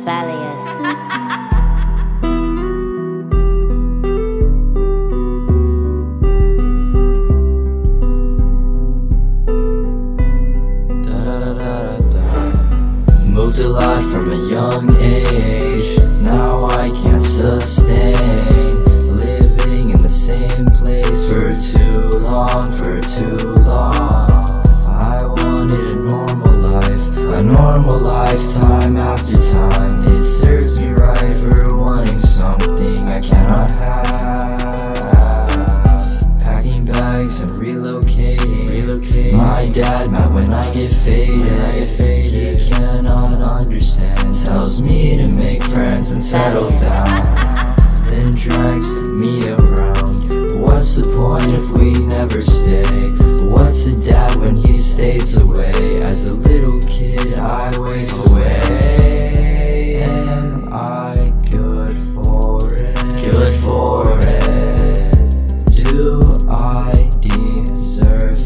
Valious. Moved a lot from a young age. Now I can't sustain living in the same place for too long, I wanted a normal life, time after time. It serves me right for wanting something I cannot have. Packing bags and relocating. My dad mad when I get faded. He cannot understand. Tells me to make friends and settle down. Then drags me around. What's the point if we never stay? What's a dad when he stays away? As a little kid I waste away. Am I good for it? Do I deserve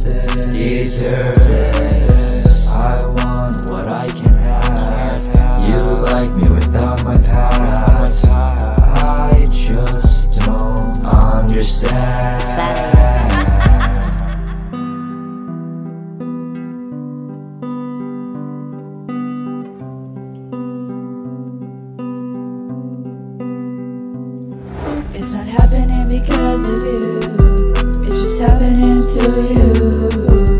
this? I want what I can have. You like me without my past. I just don't understand. It's not happening because of you, it's just happening to you.